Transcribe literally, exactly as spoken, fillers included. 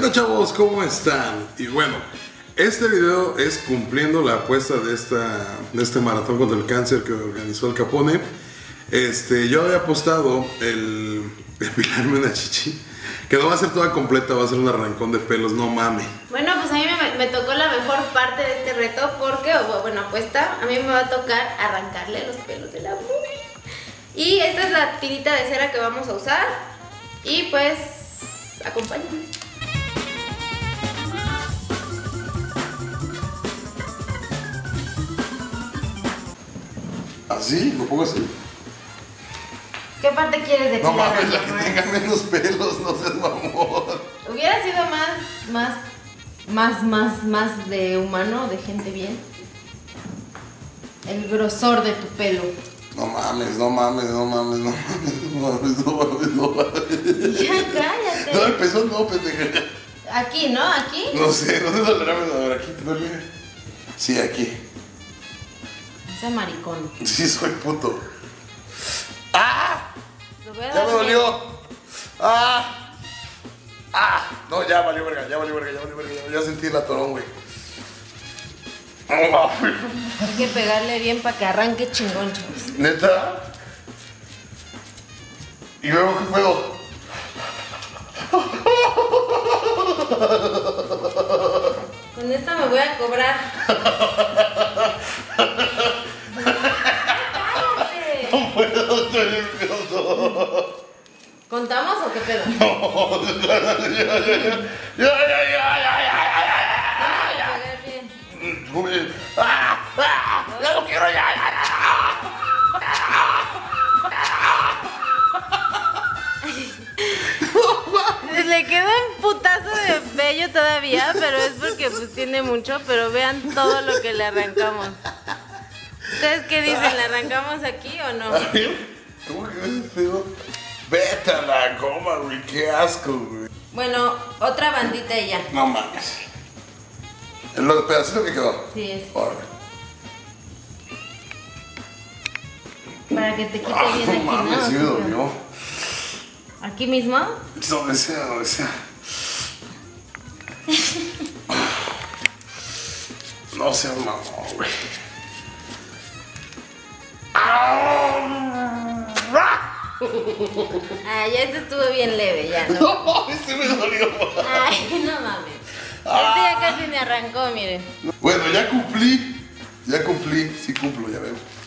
onda, chavos? ¿Cómo están? Y bueno, este video es cumpliendo la apuesta de, esta, de este maratón contra el cáncer que organizó el Capone. Este, yo había apostado el depilarme una chichi, que no va a ser toda completa, va a ser un arrancón de pelos, no mames. Bueno, pues a mí me, me tocó la mejor parte de este reto porque, bueno, apuesta, a mí me va a tocar arrancarle los pelos de la boobie. Y esta es la tirita de cera que vamos a usar. Y pues, acompáñenme. ¿Así? ¿Lo pongo así? ¿Qué parte quieres de No tirar, mames, la mi que amor? tenga menos pelos, no seas mamón. Hubiera sido más, más, más, más, más de humano, de gente bien. El grosor de tu pelo. No mames, no mames, no mames, no mames, no mames, no mames, no mames. Ya, cállate. No, empezó no, pendeja. Aquí, ¿no? Aquí. No sé, no te dolerá, a ver, aquí te duele. Sí, aquí. Ese maricón. Sí, soy puto. ¡Ah! Lo voy a ¡Ya dar me bien. dolió! ¡Ah! ¡Ah! No, ya valió verga, ya valió verga, ya valió verga, ya, ya sentí el atorón, güey. Hay que pegarle bien para que arranque chingón, chavos. ¿Neta? ¿Y luego qué puedo? Con esta me voy a cobrar. ¡Cállate! No puedo, estoy nervioso. ¿Contamos o qué pedo? No, ya, ya, ya, ya, ya, ya, ya, ya, ya. Vamos a pegar bien. ¡Ah! ¡Ah! ¡Ya no quiero! ¡Ya, ya, ya! Le queda un putazo de vello todavía, pero es porque pues tiene mucho, pero vean todo lo que le arrancamos. ¿Ustedes qué dicen? ¿Le arrancamos aquí o no? ¿Cómo que ves feo? Vete a la goma, güey, qué asco, güey. Bueno, otra bandita y ya. No mames. El pedacito que quedó. Sí, es. Órale. Para que te quite Ah, bien no aquí, mames, ¿no? sí me dolió. ¿Aquí mismo? Donde sea, donde sea. No seas mamón, güey. Ah, ya este estuvo bien leve, ya, ¿no? No, este me dolió. Ay, no mames. Este ya casi me arrancó, miren. Bueno, ya cumplí. Ya cumplí. Sí cumplo, ya veo.